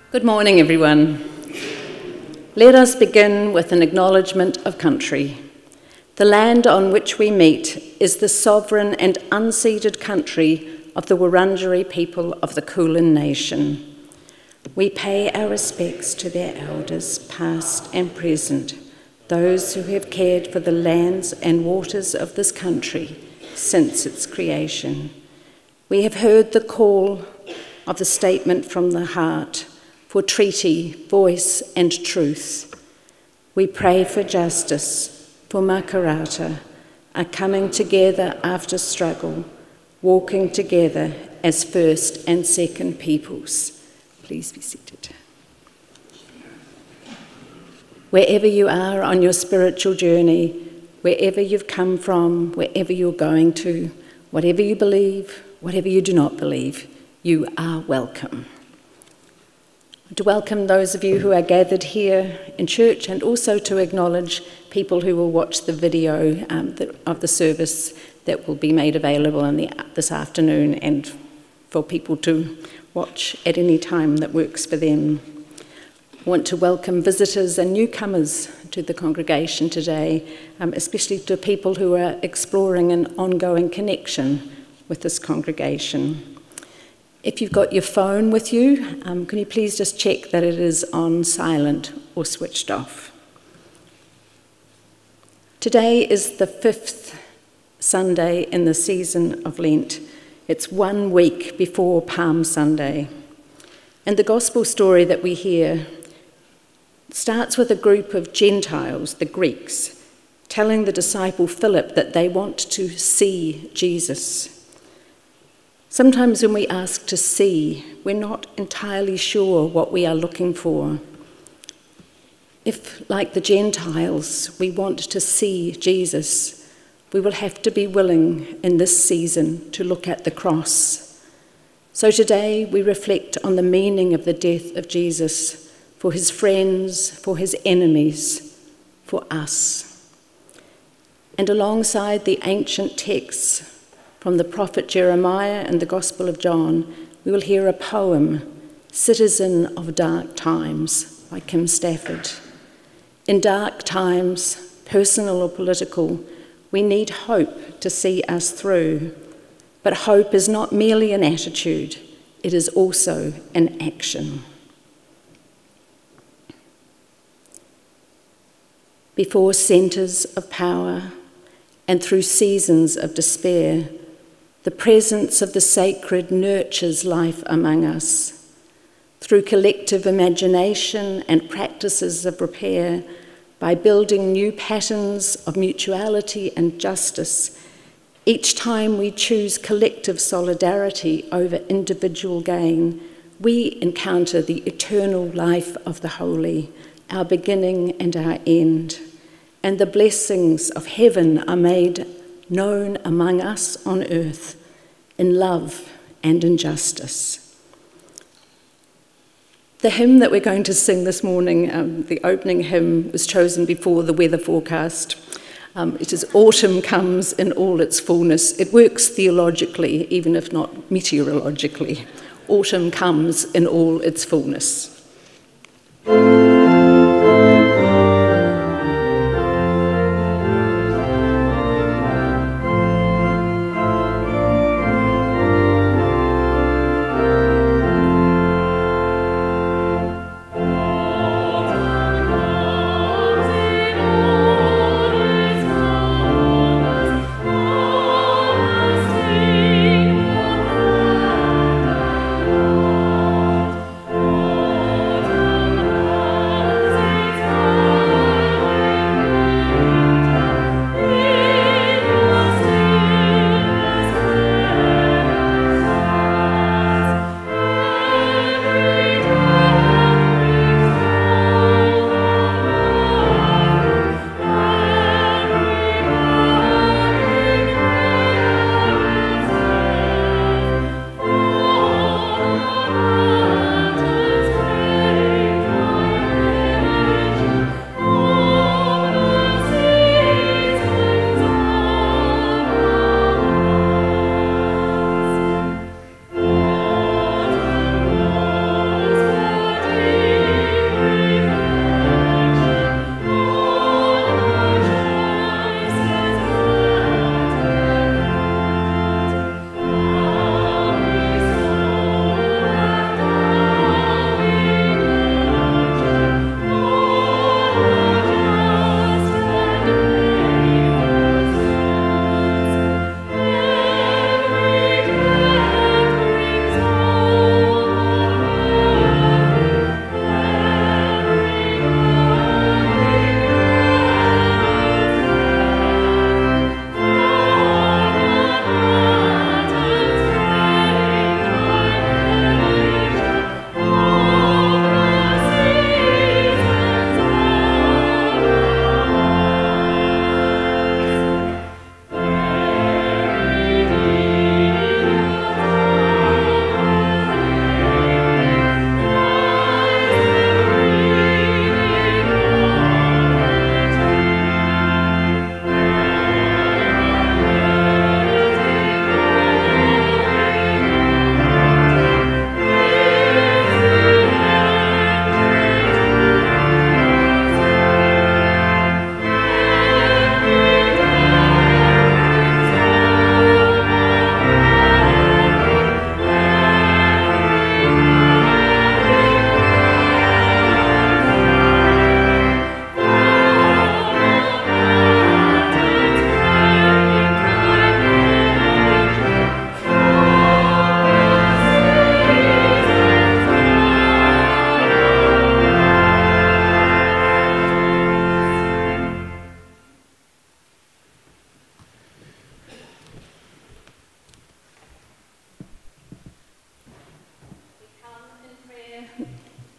Good morning, everyone. Let us begin with an acknowledgement of country. The land on which we meet is the sovereign and unceded country of the Wurundjeri people of the Kulin Nation. We pay our respects to their elders, past and present, those who have cared for the lands and waters of this country since its creation. We have heard the call of the statement from the heart for treaty, voice and truth. We pray for justice, for Makarata, a coming together after struggle, walking together as first and second peoples. Please be seated. Wherever you are on your spiritual journey, wherever you've come from, wherever you're going to, whatever you believe, whatever you do not believe, you are welcome. To welcome those of you who are gathered here in church, and also to acknowledge people who will watch the video of the service that will be made available this afternoon, and for people to watch at any time that works for them. I want to welcome visitors and newcomers to the congregation today, especially to people who are exploring an ongoing connection with this congregation. If you've got your phone with you, can you please just check that it is on silent or switched off? Today is the 5th Sunday in the season of Lent. It's 1 week before Palm Sunday. And the gospel story that we hear starts with a group of Gentiles, the Greeks, telling the disciple Philip that they want to see Jesus. Sometimes when we ask to see, we're not entirely sure what we are looking for. If, like the Gentiles, we want to see Jesus, we will have to be willing in this season to look at the cross. So today we reflect on the meaning of the death of Jesus for his friends, for his enemies, for us. And alongside the ancient texts from the prophet Jeremiah and the Gospel of John, we will hear a poem, Citizen of Dark Times, by Kim Stafford. In dark times, personal or political, we need hope to see us through. But hope is not merely an attitude, it is also an action. Before centres of power and through seasons of despair, the presence of the sacred nurtures life among us. Through collective imagination and practices of repair, by building new patterns of mutuality and justice, each time we choose collective solidarity over individual gain, we encounter the eternal life of the holy, our beginning and our end, and the blessings of heaven are made known among us on earth, in love and in justice. The hymn that we're going to sing this morning, the opening hymn, was chosen before the weather forecast. It is Autumn Comes in All Its Fullness. It works theologically, even if not meteorologically. Autumn comes in all its fullness.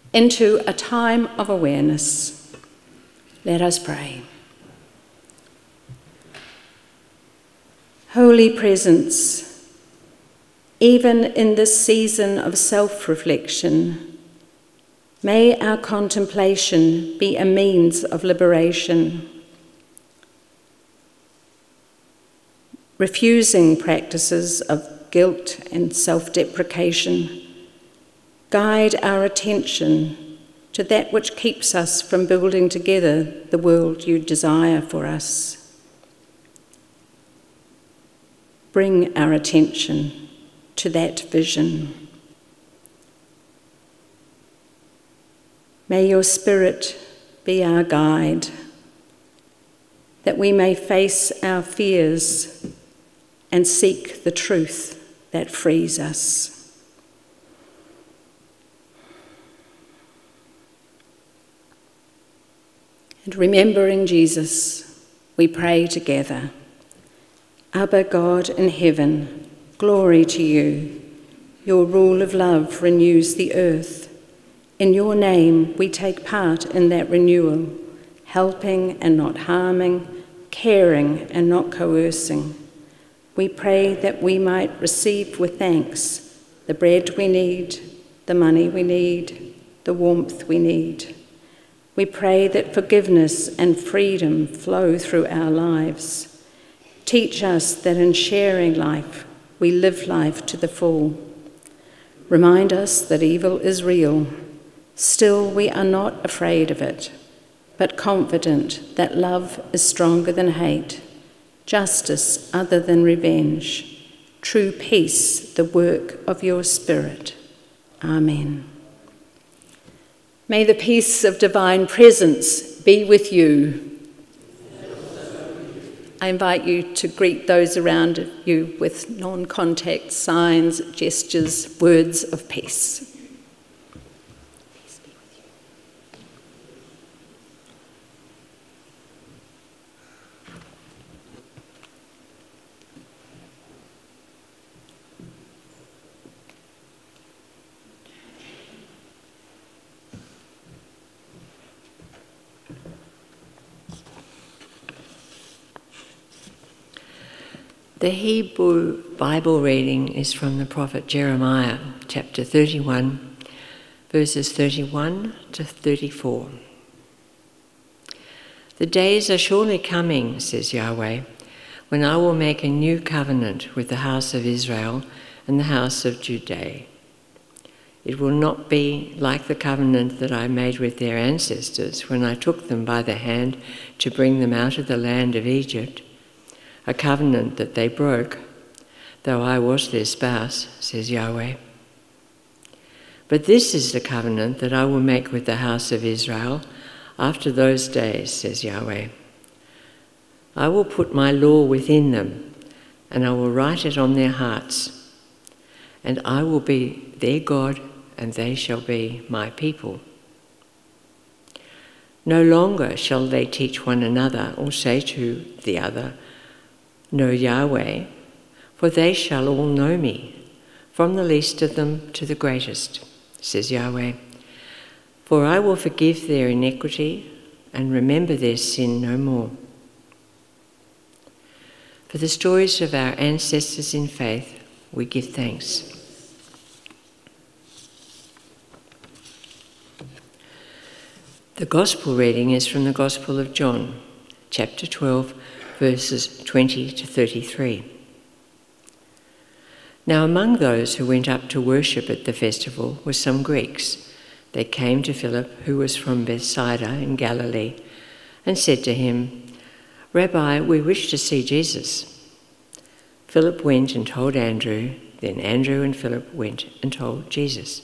into a time of awareness. Let us pray. Holy Presence, even in this season of self-reflection, may our contemplation be a means of liberation. Refusing practices of guilt and self-deprecation, guide our attention to that which keeps us from building together the world you desire for us. Bring our attention to that vision. May your Spirit be our guide, that we may face our fears and seek the truth that frees us. And remembering Jesus, we pray together. Abba, God in heaven, glory to you. Your rule of love renews the earth. In your name we take part in that renewal, helping and not harming, caring and not coercing. We pray that we might receive with thanks the bread we need, the money we need, the warmth we need. We pray that forgiveness and freedom flow through our lives. Teach us that in sharing life, we live life to the full. Remind us that evil is real. Still, we are not afraid of it, but confident that love is stronger than hate, justice other than revenge, true peace the work of your Spirit. Amen. May the peace of divine presence be with you. I invite you to greet those around you with non-contact signs, gestures, words of peace. Peace be with you. The Hebrew Bible reading is from the prophet Jeremiah, chapter 31, verses 31 to 34. The days are surely coming, says Yahweh, when I will make a new covenant with the house of Israel and the house of Judah. It will not be like the covenant that I made with their ancestors when I took them by the hand to bring them out of the land of Egypt, a covenant that they broke, though I was their spouse, says Yahweh. But this is the covenant that I will make with the house of Israel after those days, says Yahweh. I will put my law within them, and I will write it on their hearts, and I will be their God, and they shall be my people. No longer shall they teach one another or say to the other, Know Yahweh, for they shall all know me, from the least of them to the greatest, says Yahweh. For I will forgive their iniquity and remember their sin no more. For the stories of our ancestors in faith, we give thanks. The Gospel reading is from the Gospel of John, chapter 12, verses 20 to 33. Now among those who went up to worship at the festival were some Greeks. They came to Philip, who was from Bethsaida in Galilee, and said to him, Rabbi, we wish to see Jesus. Philip went and told Andrew, then Andrew and Philip went and told Jesus.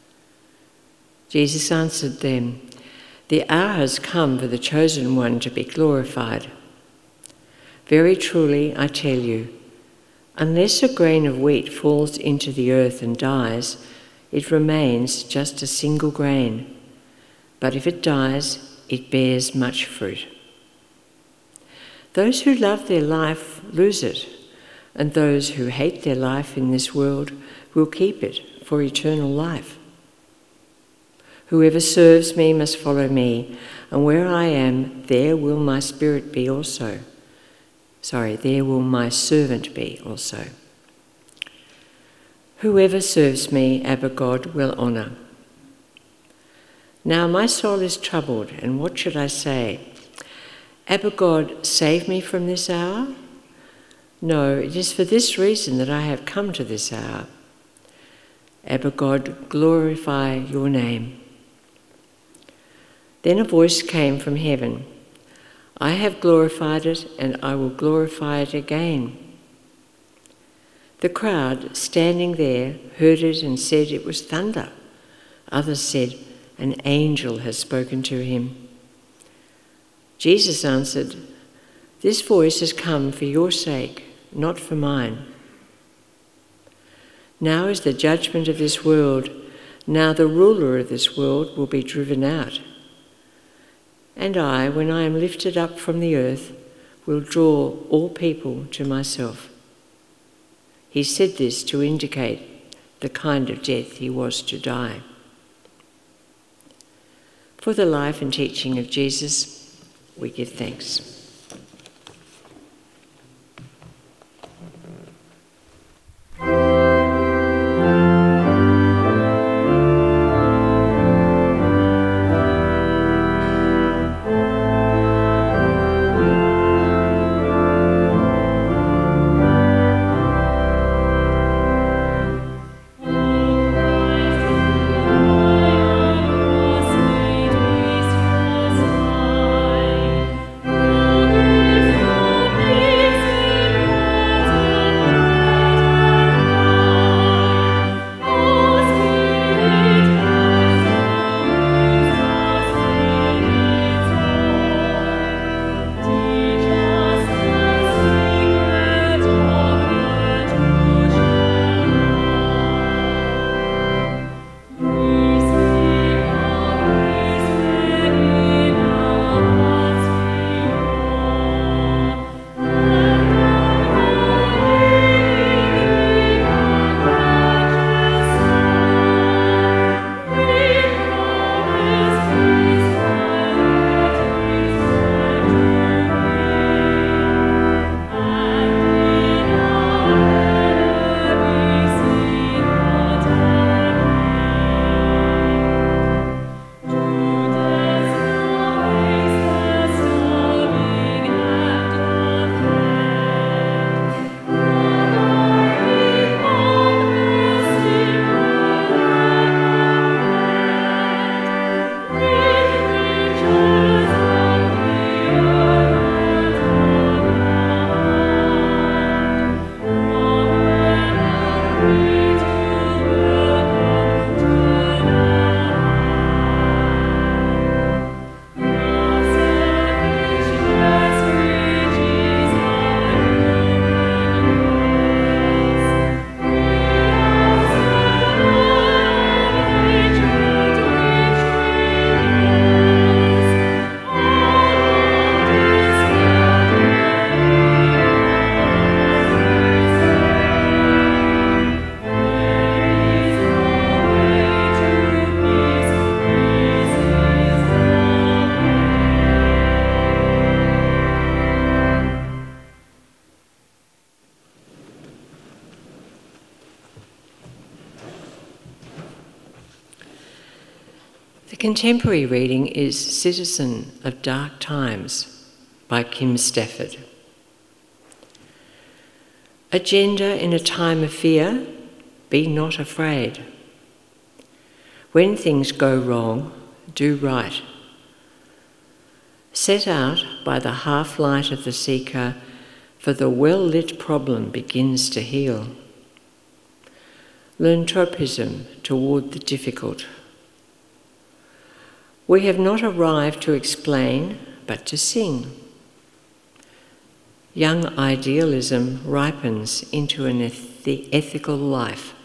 Jesus answered them, The hour has come for the chosen one to be glorified. Very truly, I tell you, unless a grain of wheat falls into the earth and dies, it remains just a single grain. But if it dies, it bears much fruit. Those who love their life lose it, and those who hate their life in this world will keep it for eternal life. Whoever serves me must follow me, and where I am, there will my spirit be also. There will my servant be also. Whoever serves me, Abba God will honour. Now my soul is troubled, and what should I say? Abba God, save me from this hour? No, it is for this reason that I have come to this hour. Abba God, glorify your name. Then a voice came from heaven. I have glorified it, and I will glorify it again. The crowd standing there heard it and said it was thunder. Others said, an angel has spoken to him. Jesus answered, this voice has come for your sake, not for mine. Now is the judgment of this world. Now the ruler of this world will be driven out. And I, when I am lifted up from the earth, will draw all people to myself. He said this to indicate the kind of death he was to die. For the life and teaching of Jesus, we give thanks. The contemporary reading is Citizen of Dark Times by Kim Stafford. Agenda in a time of fear, be not afraid. When things go wrong, do right. Set out by the half-light of the seeker, for the well-lit problem begins to heal. Learn tropism toward the difficult. We have not arrived to explain, but to sing. Young idealism ripens into an ethical life.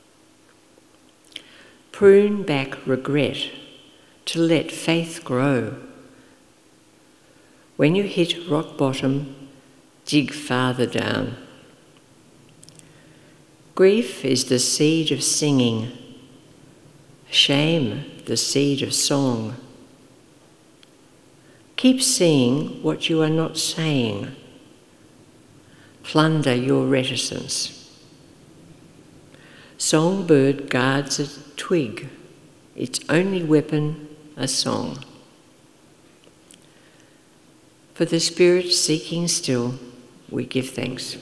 Prune back regret to let faith grow. When you hit rock bottom, dig farther down. Grief is the seed of singing. Shame the seed of song. Keep seeing what you are not saying. Plunder your reticence. Songbird guards a twig, its only weapon a song. For the Spirit seeking still, we give thanks.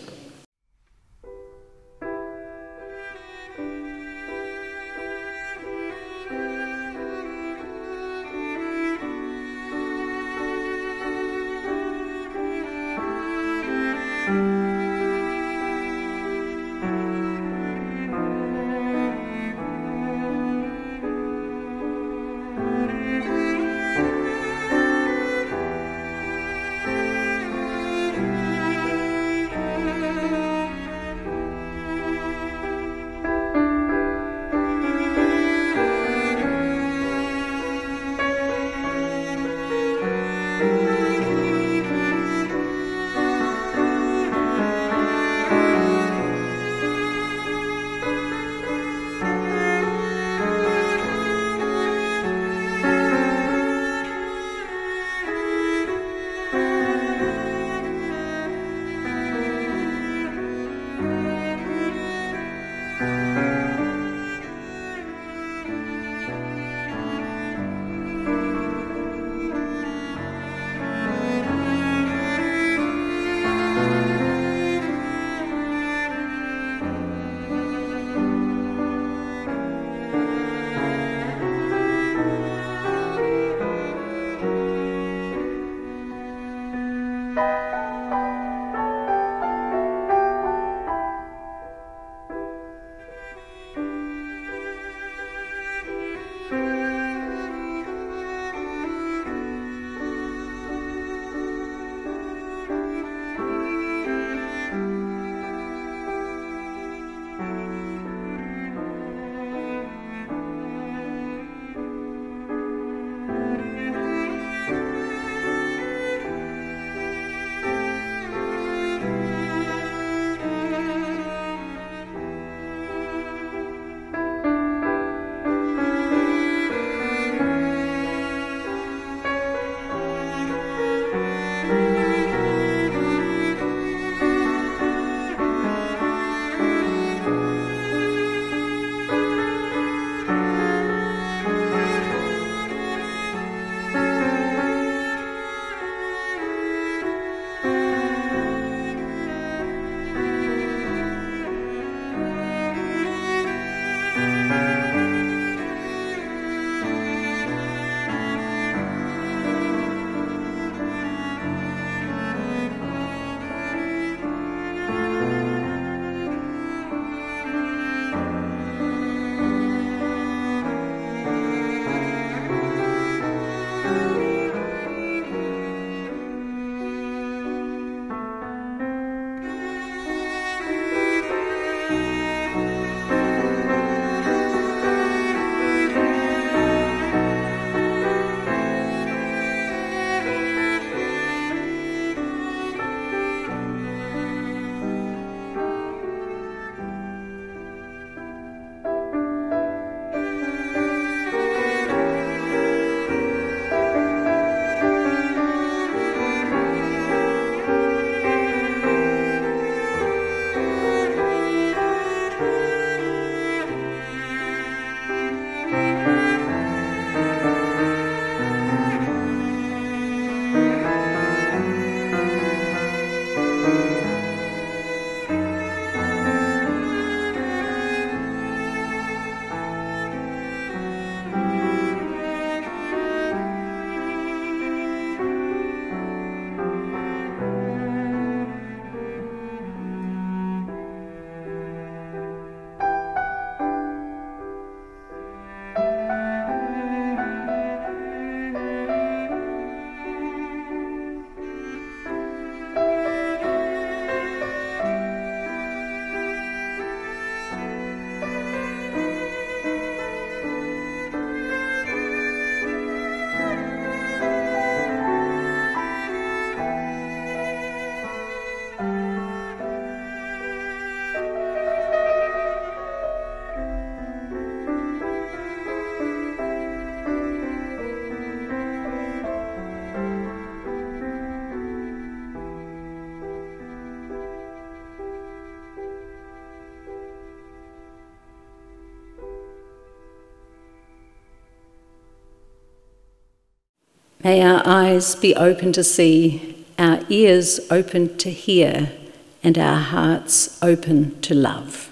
May our eyes be open to see, our ears open to hear, and our hearts open to love.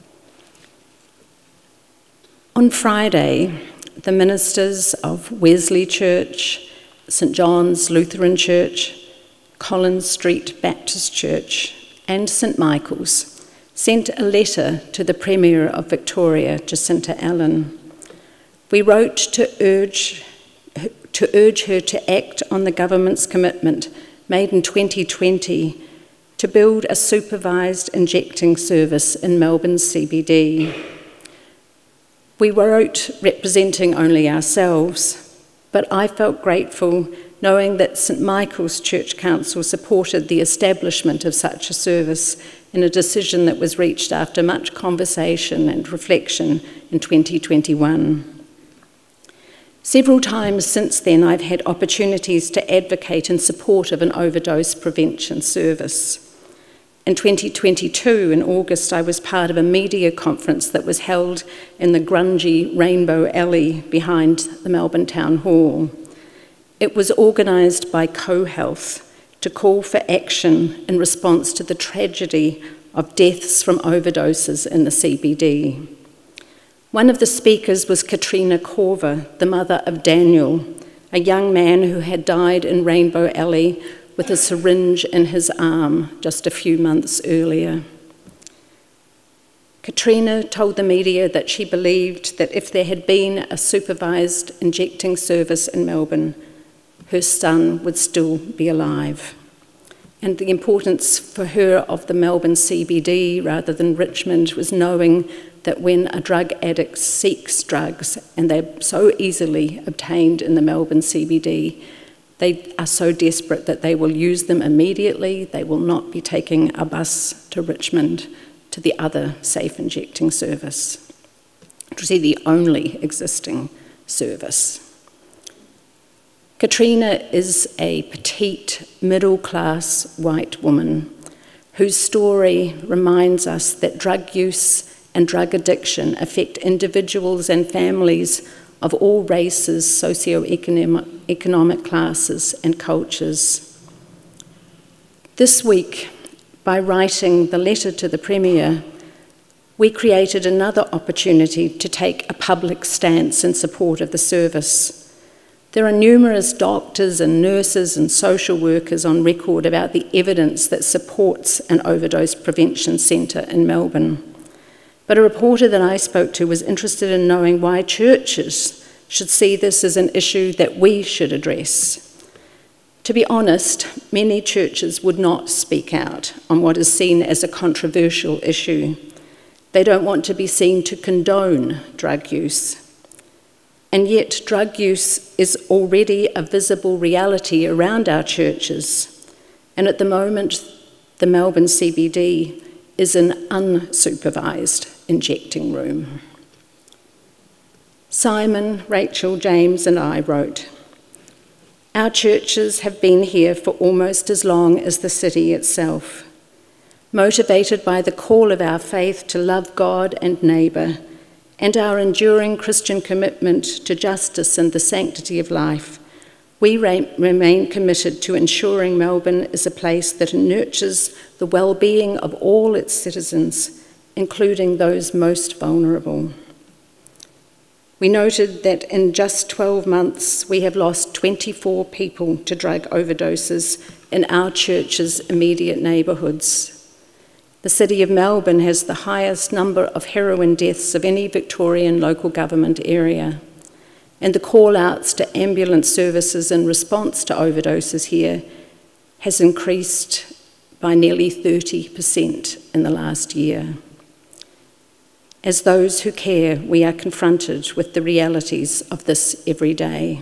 On Friday, the ministers of Wesley Church, St John's Lutheran Church, Collins Street Baptist Church, and St Michael's sent a letter to the Premier of Victoria, Jacinta Allen. We wrote to urge her to act on the government's commitment made in 2020 to build a supervised injecting service in Melbourne's CBD. We wrote representing only ourselves, but I felt grateful knowing that St Michael's Church Council supported the establishment of such a service in a decision that was reached after much conversation and reflection in 2021. Several times since then, I've had opportunities to advocate in support of an overdose prevention service. In 2022, in August, I was part of a media conference that was held in the grungy Rainbow Alley behind the Melbourne Town Hall. It was organised by CoHealth to call for action in response to the tragedy of deaths from overdoses in the CBD. One of the speakers was Katrina Corver, the mother of Daniel, a young man who had died in Rainbow Alley with a syringe in his arm just a few months earlier. Katrina told the media that she believed that if there had been a supervised injecting service in Melbourne, her son would still be alive. And the importance for her of the Melbourne CBD rather than Richmond was knowing that when a drug addict seeks drugs, and they're so easily obtained in the Melbourne CBD, they are so desperate that they will use them immediately. They will not be taking a bus to Richmond to the other safe injecting service. It was the only existing service. Katrina is a petite, middle-class white woman whose story reminds us that drug use and drug addiction affect individuals and families of all races, socio-economic classes and cultures. This week, by writing the letter to the Premier, we created another opportunity to take a public stance in support of the service. There are numerous doctors and nurses and social workers on record about the evidence that supports an overdose prevention centre in Melbourne. But a reporter that I spoke to was interested in knowing why churches should see this as an issue that we should address. To be honest, many churches would not speak out on what is seen as a controversial issue. They don't want to be seen to condone drug use. And yet drug use is already a visible reality around our churches. And at the moment, the Melbourne CBD is an unsupervised injecting room. Simon, Rachel, James and I wrote, "Our churches have been here for almost as long as the city itself. Motivated by the call of our faith to love God and neighbour, and our enduring Christian commitment to justice and the sanctity of life, we remain committed to ensuring Melbourne is a place that nurtures the well-being of all its citizens, including those most vulnerable." We noted that in just 12 months, we have lost 24 people to drug overdoses in our church's immediate neighbourhoods. The City of Melbourne has the highest number of heroin deaths of any Victorian local government area, and the call-outs to ambulance services in response to overdoses here has increased by nearly 30% in the last year. As those who care, we are confronted with the realities of this every day.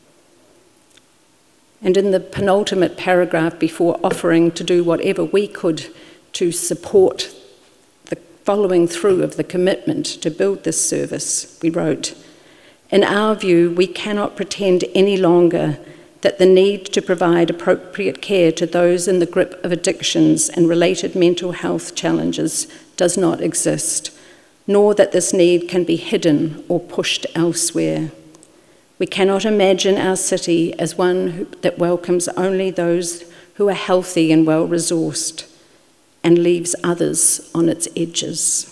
And in the penultimate paragraph, before offering to do whatever we could to support the following through of the commitment to build this service, we wrote, "In our view, we cannot pretend any longer that the need to provide appropriate care to those in the grip of addictions and related mental health challenges does not exist, nor that this need can be hidden or pushed elsewhere. We cannot imagine our city as one that welcomes only those who are healthy and well-resourced and leaves others on its edges.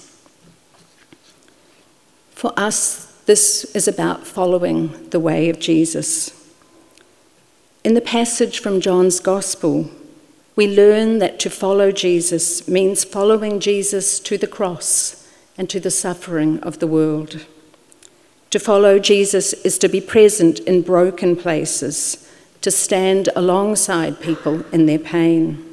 For us, this is about following the way of Jesus. In the passage from John's Gospel, we learn that to follow Jesus means following Jesus to the cross and to the suffering of the world. To follow Jesus is to be present in broken places, to stand alongside people in their pain.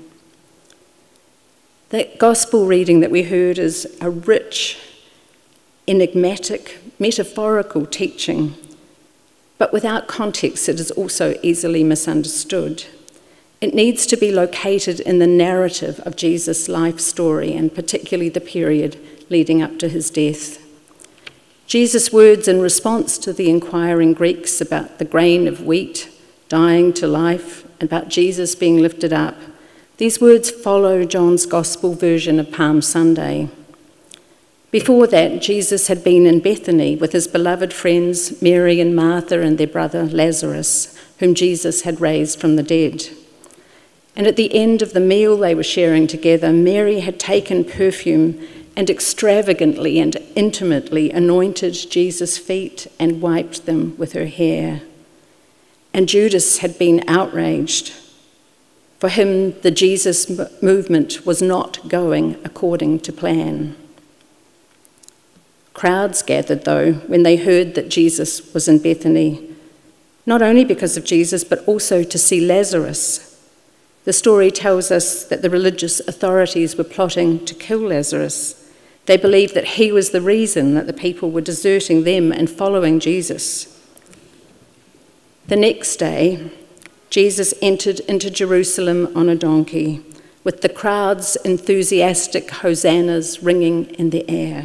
That gospel reading that we heard is a rich, enigmatic, metaphorical teaching, but without context it is also easily misunderstood. It needs to be located in the narrative of Jesus' life story, and particularly the period leading up to his death. Jesus' words in response to the inquiring Greeks about the grain of wheat dying to life, and about Jesus being lifted up, these words follow John's Gospel version of Palm Sunday. Before that, Jesus had been in Bethany with his beloved friends Mary and Martha and their brother Lazarus, whom Jesus had raised from the dead. And at the end of the meal they were sharing together, Mary had taken perfume and extravagantly and intimately anointed Jesus' feet and wiped them with her hair. And Judas had been outraged. For him, the Jesus movement was not going according to plan. Crowds gathered, though, when they heard that Jesus was in Bethany, not only because of Jesus, but also to see Lazarus. The story tells us that the religious authorities were plotting to kill Lazarus. They believed that he was the reason that the people were deserting them and following Jesus. The next day, Jesus entered into Jerusalem on a donkey, with the crowd's enthusiastic hosannas ringing in the air.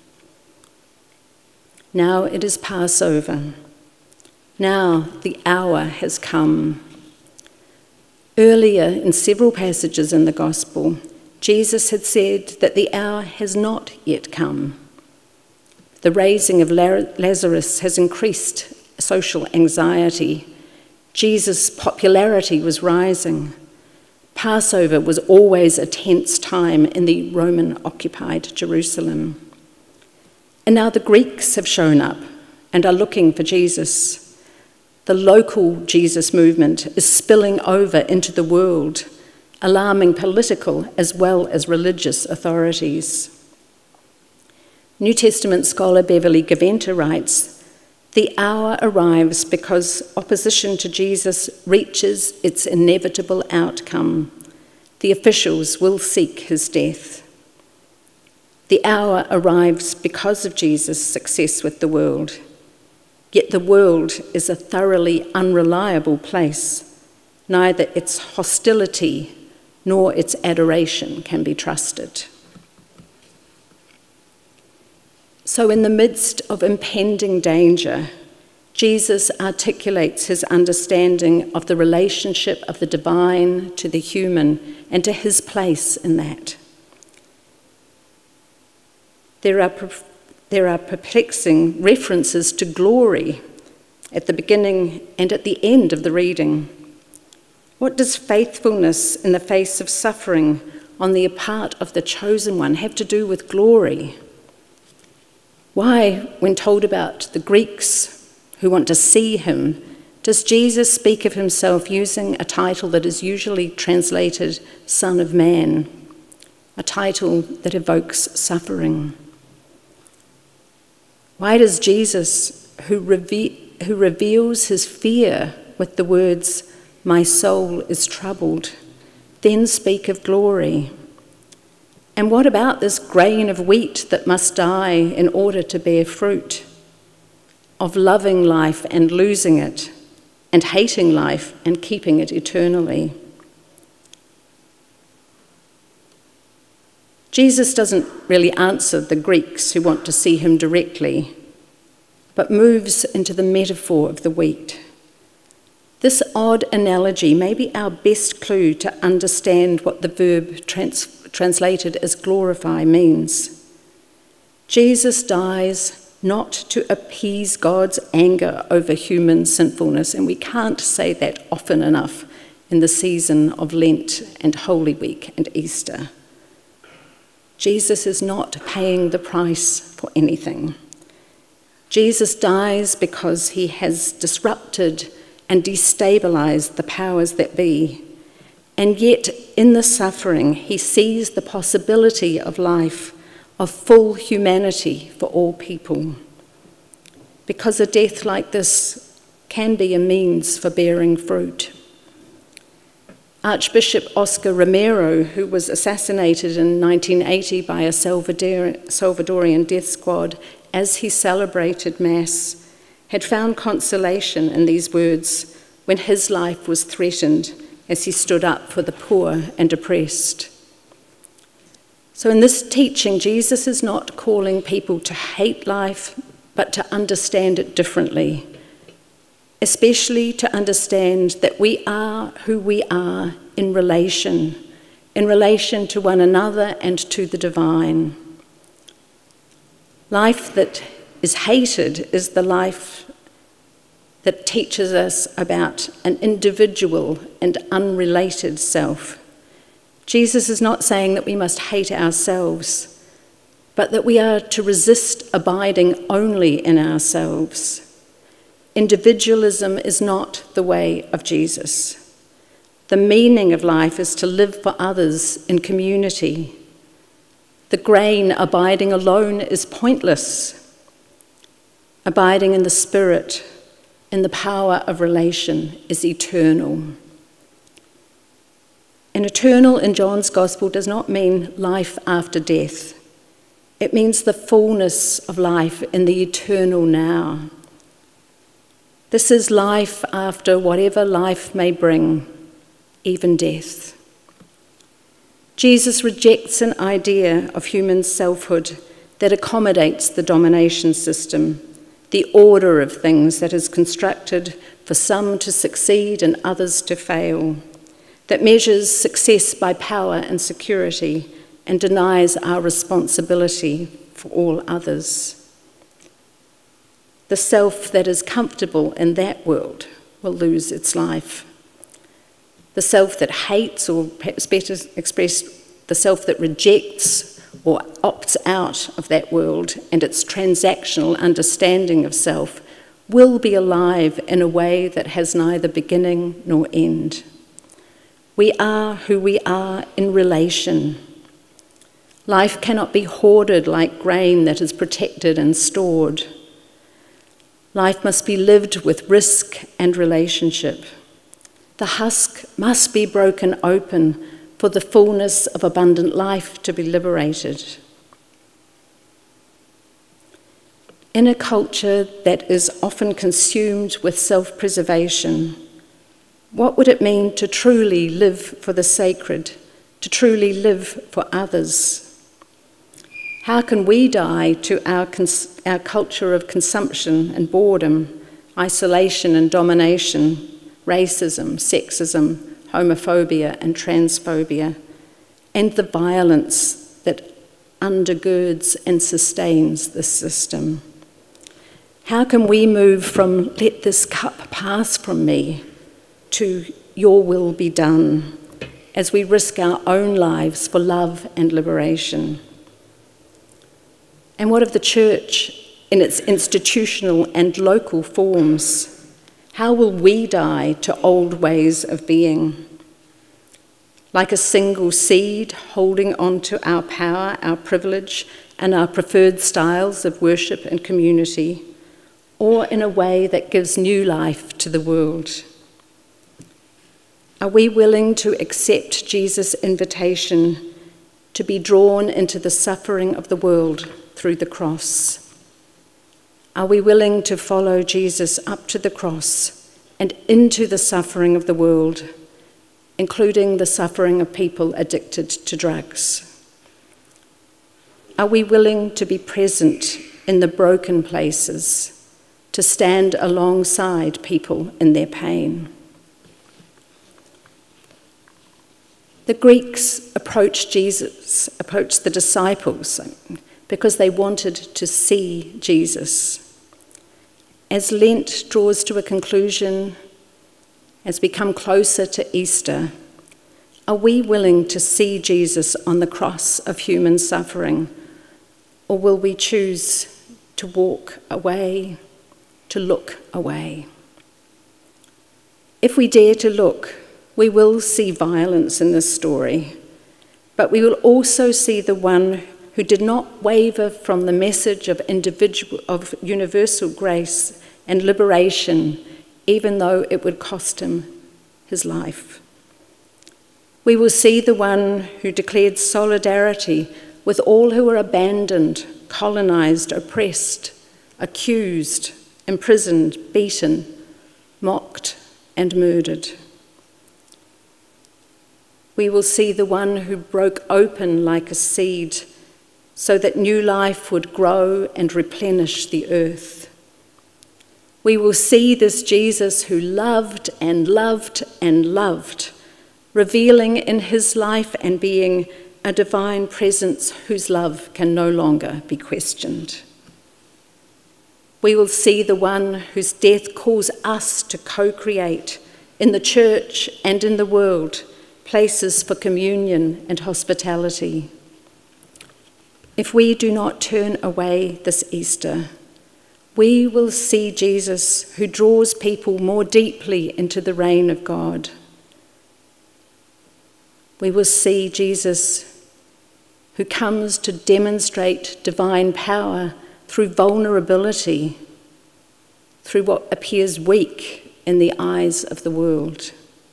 Now it is Passover. Now the hour has come. Earlier, in several passages in the Gospel, Jesus had said that the hour has not yet come. The raising of Lazarus has increased social anxiety. Jesus' popularity was rising. Passover was always a tense time in the Roman-occupied Jerusalem. And now the Greeks have shown up and are looking for Jesus. The local Jesus movement is spilling over into the world, alarming political as well as religious authorities. New Testament scholar Beverly Gaventa writes, "The hour arrives because opposition to Jesus reaches its inevitable outcome. The officials will seek his death. The hour arrives because of Jesus' success with the world. Yet the world is a thoroughly unreliable place. Neither its hostility nor its adoration can be trusted." So in the midst of impending danger, Jesus articulates his understanding of the relationship of the divine to the human and to his place in that. There are perplexing references to glory at the beginning and at the end of the reading. What does faithfulness in the face of suffering on the part of the chosen one have to do with glory? Why, when told about the Greeks who want to see him, does Jesus speak of himself using a title that is usually translated Son of Man, a title that evokes suffering? Why does Jesus, who reveals his fear with the words, "My soul is troubled," then speak of glory? And what about this grain of wheat that must die in order to bear fruit? Of loving life and losing it, and hating life and keeping it eternally? Jesus doesn't really answer the Greeks who want to see him directly, but moves into the metaphor of the wheat. This odd analogy may be our best clue to understand what the verb translated as glorify means. Jesus dies not to appease God's anger over human sinfulness, and we can't say that often enough in the season of Lent and Holy Week and Easter. Jesus is not paying the price for anything. Jesus dies because he has disrupted and destabilized the powers that be, and yet in the suffering he sees the possibility of life, of full humanity for all people, because a death like this can be a means for bearing fruit. Archbishop Oscar Romero, who was assassinated in 1980 by a Salvadorian death squad as he celebrated Mass, had found consolation in these words when his life was threatened as he stood up for the poor and oppressed. So in this teaching, Jesus is not calling people to hate life, but to understand it differently, especially to understand that we are who we are in relation to one another and to the divine. Life that is hated is the life that teaches us about an individual and unrelated self. Jesus is not saying that we must hate ourselves, but that we are to resist abiding only in ourselves. Individualism is not the way of Jesus. The meaning of life is to live for others in community. The grain abiding alone is pointless. Abiding in the Spirit, in the power of relation, is eternal. And eternal in John's Gospel does not mean life after death. It means the fullness of life in the eternal now. This is life after whatever life may bring, even death. Jesus rejects an idea of human selfhood that accommodates the domination system, the order of things that is constructed for some to succeed and others to fail, that measures success by power and security and denies our responsibility for all others. The self that is comfortable in that world will lose its life. The self that hates, or perhaps better expressed, the self that rejects or opts out of that world and its transactional understanding of self will be alive in a way that has neither beginning nor end. We are who we are in relation. Life cannot be hoarded like grain that is protected and stored. Life must be lived with risk and relationship. The husk must be broken open for the fullness of abundant life to be liberated. In a culture that is often consumed with self-preservation, what would it mean to truly live for the sacred, to truly live for others? How can we die to our culture of consumption and boredom, isolation and domination, racism, sexism, homophobia and transphobia, and the violence that undergirds and sustains this system? How can we move from "let this cup pass from me" to "your will be done" as we risk our own lives for love and liberation? And what of the church in its institutional and local forms? How will we die to old ways of being? Like a single seed holding on to our power, our privilege, and our preferred styles of worship and community, or in a way that gives new life to the world? Are we willing to accept Jesus' invitation to be drawn into the suffering of the world through the cross? Are we willing to follow Jesus up to the cross and into the suffering of the world, including the suffering of people addicted to drugs? Are we willing to be present in the broken places, to stand alongside people in their pain? The Greeks approached the disciples, because they wanted to see Jesus. As Lent draws to a conclusion, as we come closer to Easter, are we willing to see Jesus on the cross of human suffering, or will we choose to walk away, to look away? If we dare to look, we will see violence in this story, but we will also see the one who did not waver from the message of universal grace and liberation, even though it would cost him his life. We will see the one who declared solidarity with all who were abandoned, colonized, oppressed, accused, imprisoned, beaten, mocked, and murdered. We will see the one who broke open like a seed so that new life would grow and replenish the earth. We will see this Jesus who loved and loved and loved, revealing in his life and being a divine presence whose love can no longer be questioned. We will see the one whose death calls us to co-create in the church and in the world places for communion and hospitality. If we do not turn away this Easter, we will see Jesus who draws people more deeply into the reign of God. We will see Jesus who comes to demonstrate divine power through vulnerability, through what appears weak in the eyes of the world.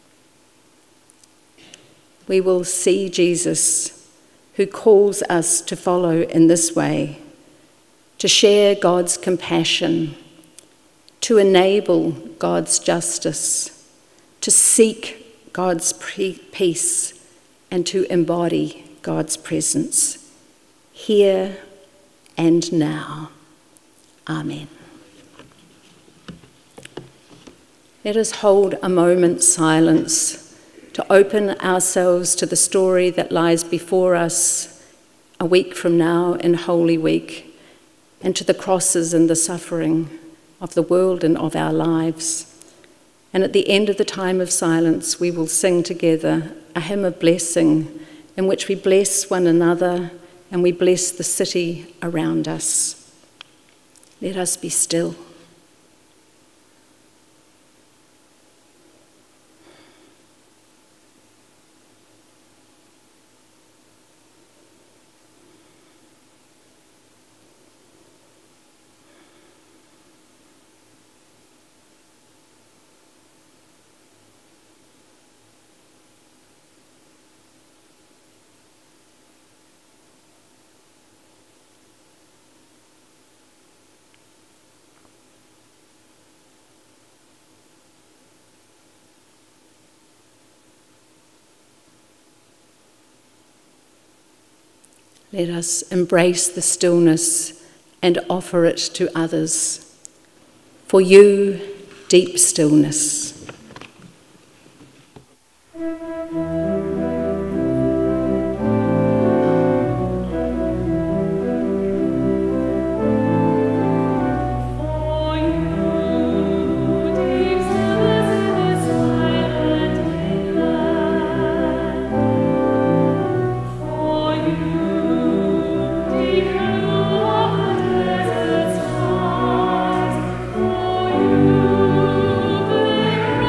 We will see Jesus who calls us to follow in this way, to share God's compassion, to enable God's justice, to seek God's peace, and to embody God's presence here and now. Amen. Let us hold a moment's silence to open ourselves to the story that lies before us a week from now in Holy Week, and to the crosses and the suffering of the world and of our lives. And at the end of the time of silence, we will sing together a hymn of blessing in which we bless one another and we bless the city around us. Let us be still. Let us embrace the stillness and offer it to others. For you, deep stillness. For you,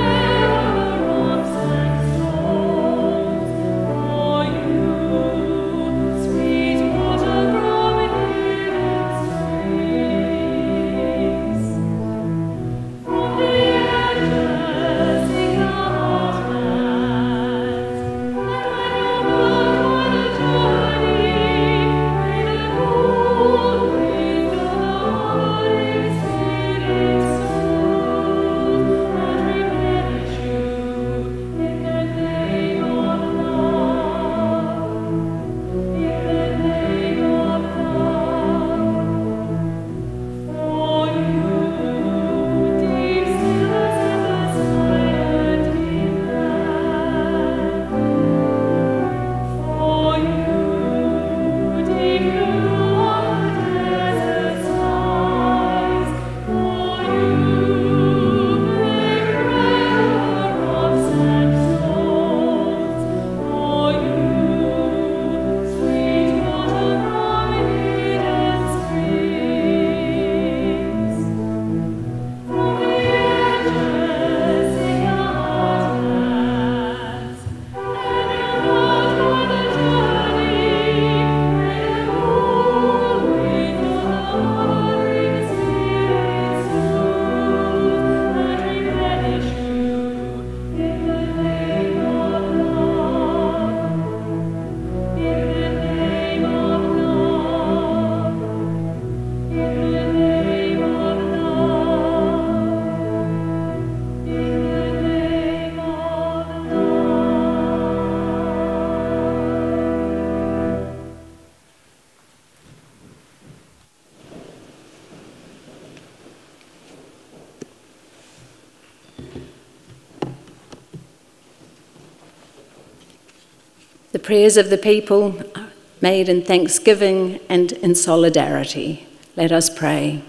The prayers of the people are made in thanksgiving and in solidarity. Let us pray.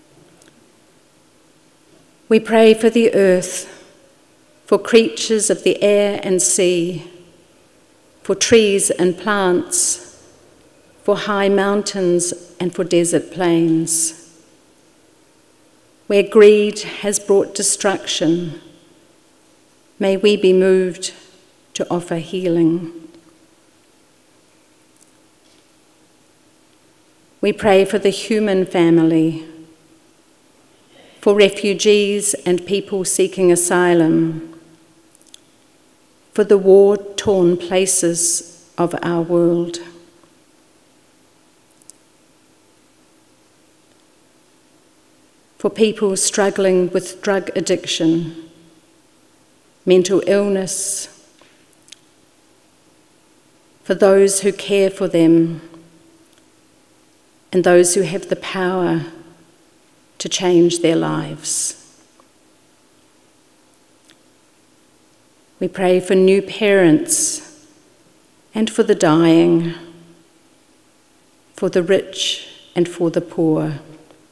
We pray for the earth, for creatures of the air and sea, for trees and plants, for high mountains and for desert plains. Where greed has brought destruction, may we be moved to offer healing. We pray for the human family, for refugees and people seeking asylum, for the war-torn places of our world. For people struggling with drug addiction, mental illness, for those who care for them, and those who have the power to change their lives. We pray for new parents and for the dying, for the rich and for the poor.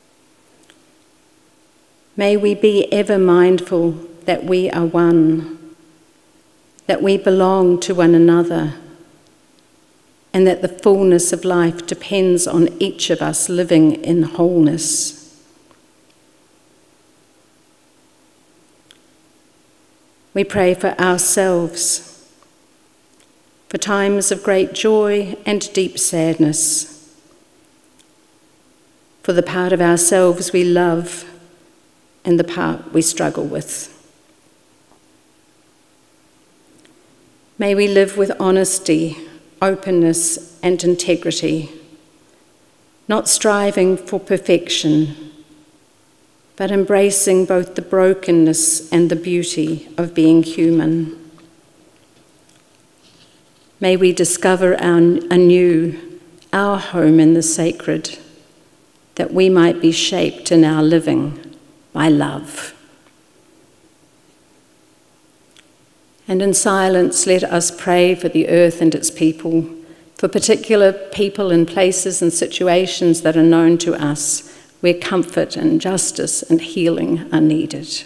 May we be ever mindful that we are one, that we belong to one another, and that the fullness of life depends on each of us living in wholeness. We pray for ourselves, for times of great joy and deep sadness, for the part of ourselves we love and the part we struggle with. May we live with honesty, openness and integrity, not striving for perfection, but embracing both the brokenness and the beauty of being human. May we discover anew our home in the sacred, that we might be shaped in our living by love. And in silence, let us pray for the earth and its people, for particular people in places and situations that are known to us, where comfort and justice and healing are needed.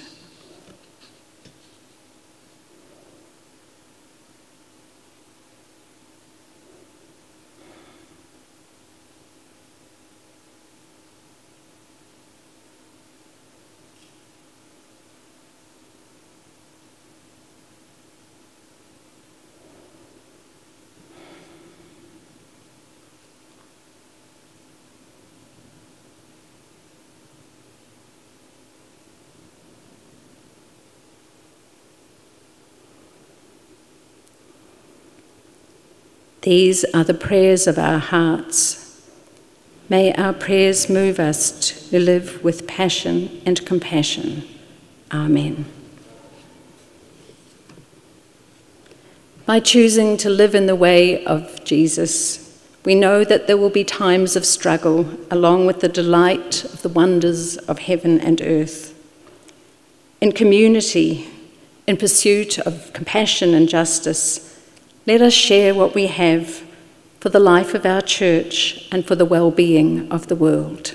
These are the prayers of our hearts. May our prayers move us to live with passion and compassion. Amen. By choosing to live in the way of Jesus, we know that there will be times of struggle, along with the delight of the wonders of heaven and earth. In community, in pursuit of compassion and justice, let us share what we have for the life of our church and for the well-being of the world.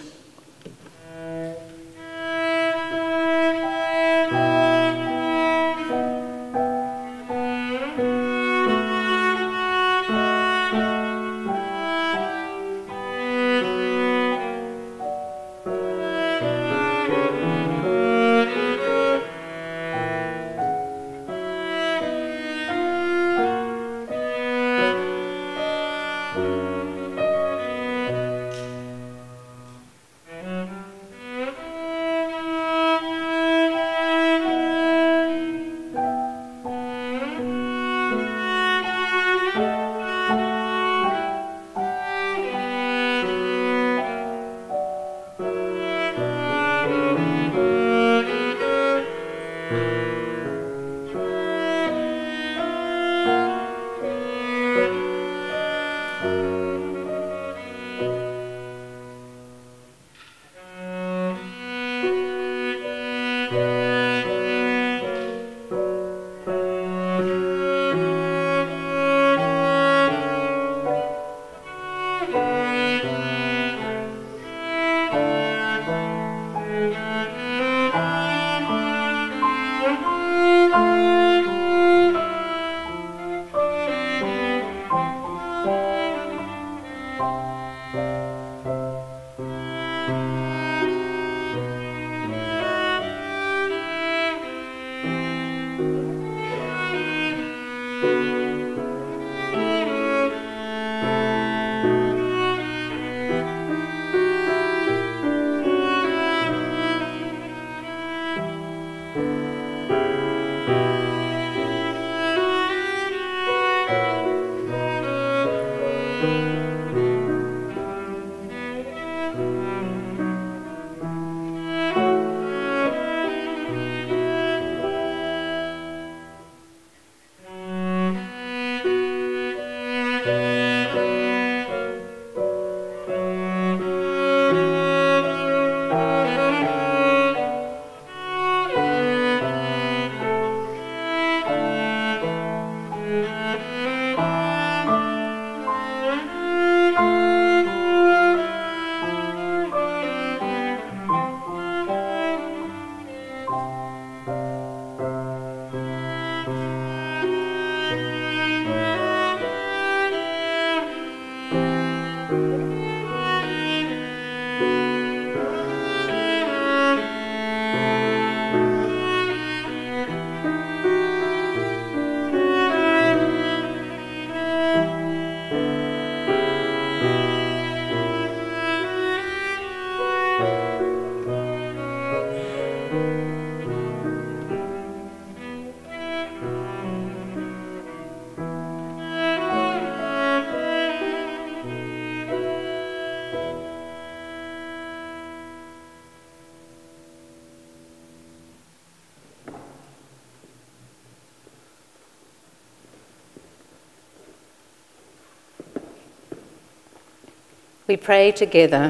We pray together.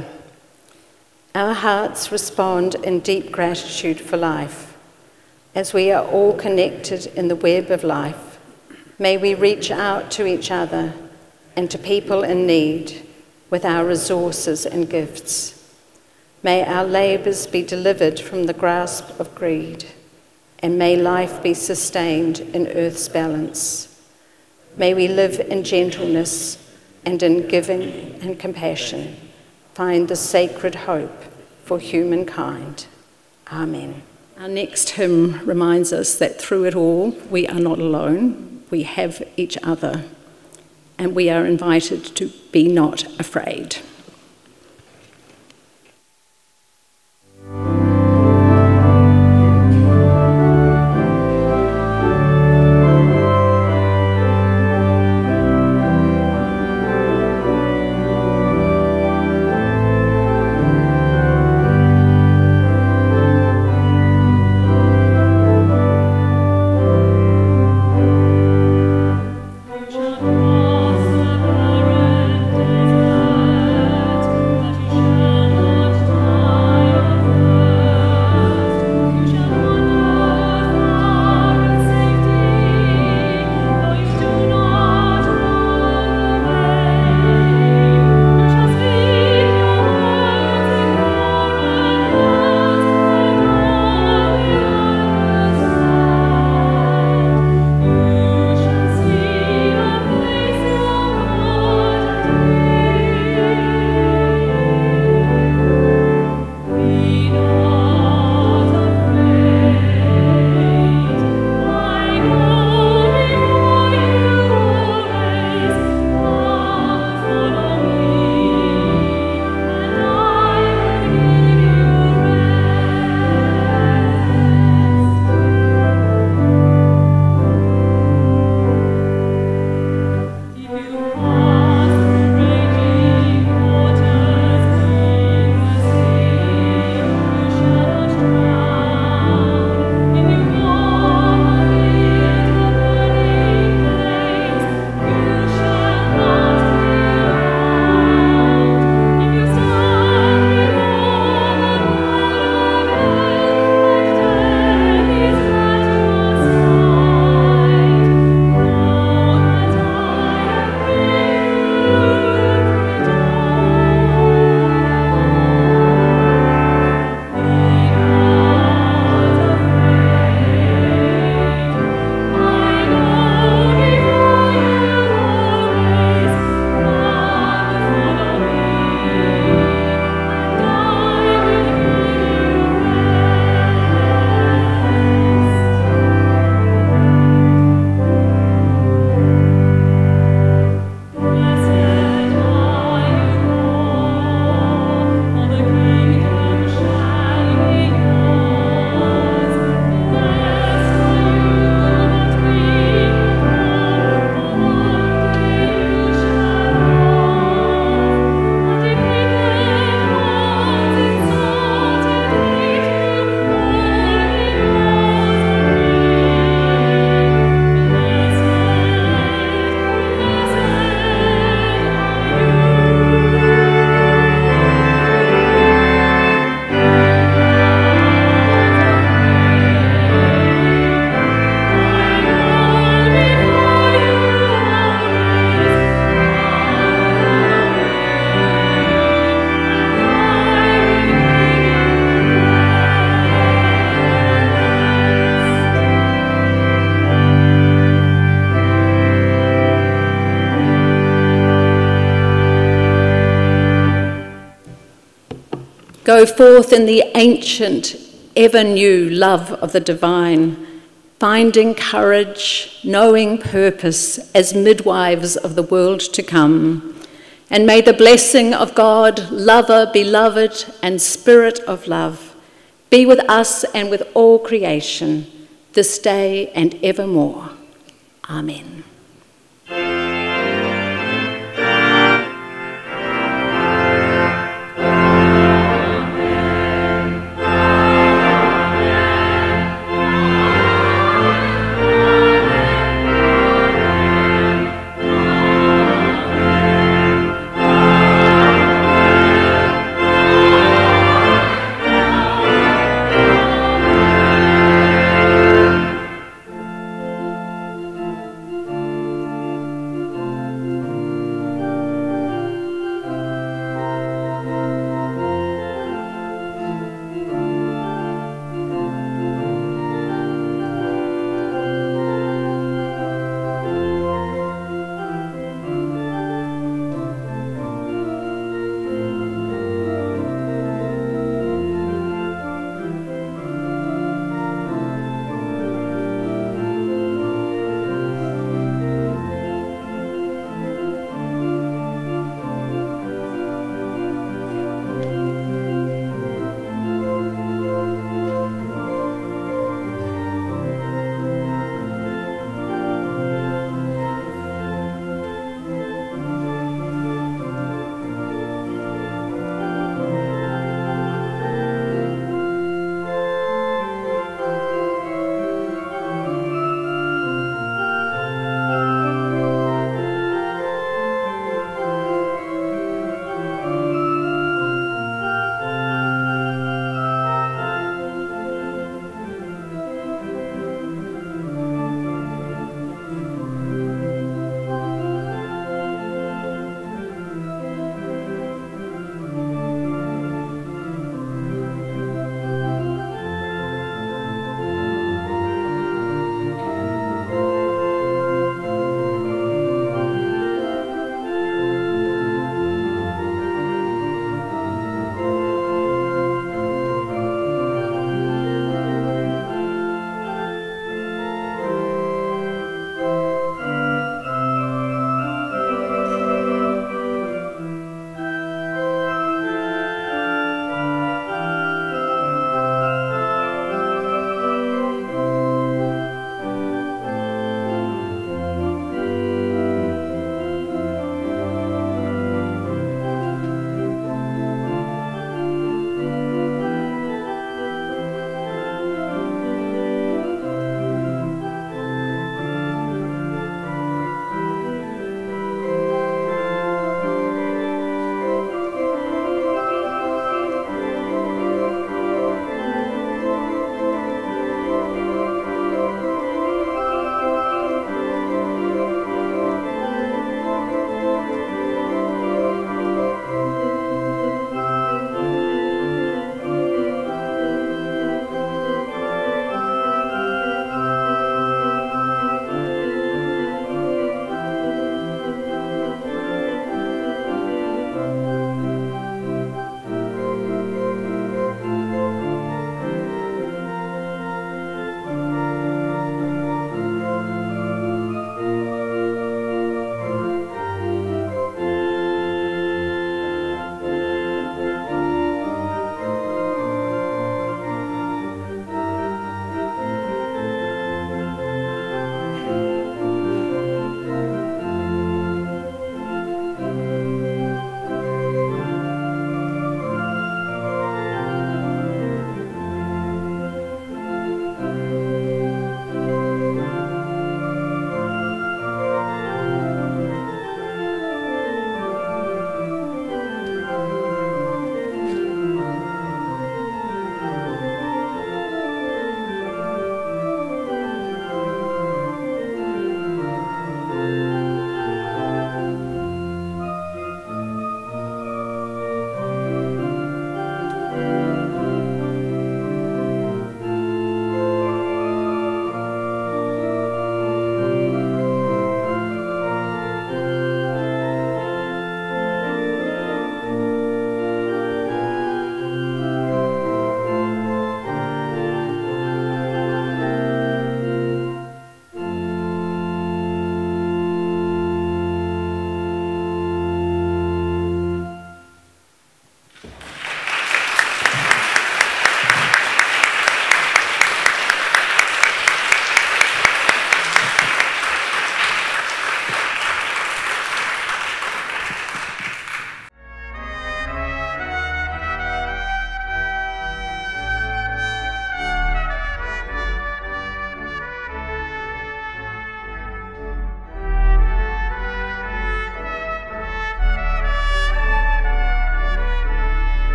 Our hearts respond in deep gratitude for life. As we are all connected in the web of life, may we reach out to each other and to people in need with our resources and gifts. May our labours be delivered from the grasp of greed, and may life be sustained in earth's balance. May we live in gentleness and in giving and compassion, find the sacred hope for humankind. Amen. Our next hymn reminds us that through it all, we are not alone, we have each other, and we are invited to be not afraid. Just Go forth in the ancient, ever-new love of the divine, finding courage, knowing purpose as midwives of the world to come. And may the blessing of God, lover, beloved, and spirit of love be with us and with all creation this day and evermore. Amen.